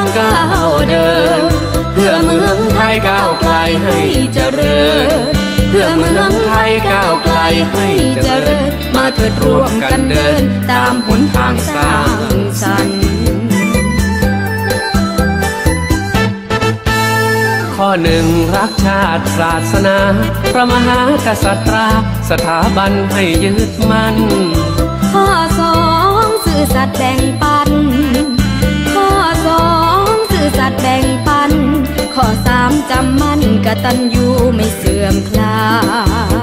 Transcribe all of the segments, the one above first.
ก้าวเดินเพื่อเมืองไทยก้าวไกลให้เจริญเพื่อเมืองไทยก้าวไกลให้เจริญมาเถิดร่วมกันเดินตามหนทางสร้างสรรค์ข้อหนึ่งรักชาติศาสนาพระมหากษัตริย์สถาบันให้ยึดมั่นข้อสองซื่อสัตย์แบ่งปันข้อสองซื่อสัตย์แบ่งปันข้อสามจำมั่นกตัญญูไม่เสื่อมคลาย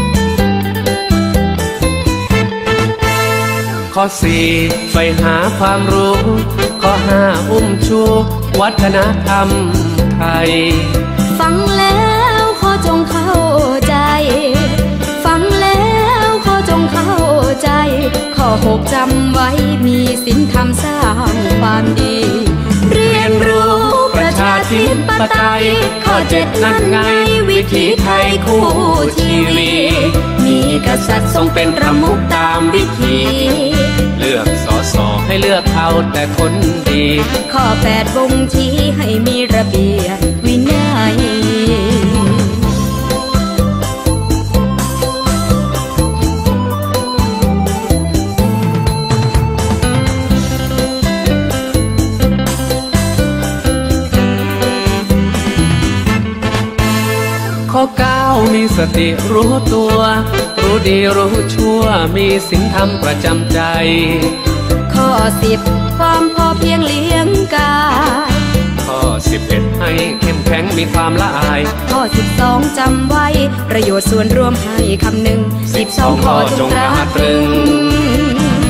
ข้อสี่ใฝ่หาความรู้ข้อห้าอุ้มชูวัฒนธรรมไทยฟังแล้วขอจงเข้าใจฟังแล้วขอจงเข้าใจข้อหกจำไว้มีศีลธรรมสร้างความดีเรียนรู้ประชาธิปไตยข้อเจ็ดนั่นไงวิถีไทยคู่ชีวิตมีกษัตริย์ทรงเป็นประมุขตามวิถีเลือกสสให้เลือกเอาแต่คนดีข้อแปดบ่งชี้ให้มีระเบียบวินัยข้อเก้ามีสติรู้ตัวรู้ดีรู้ชั่วมีศีลธรรมประจำใจข้อสิบความพอเพียงเลี้ยงกายข้อ11ให้เข้มแข็งมีความละอายข้อ12จำไว้ประโยชน์ส่วนรวมให้คำหนึ่ง12ข้อจงตราตรึง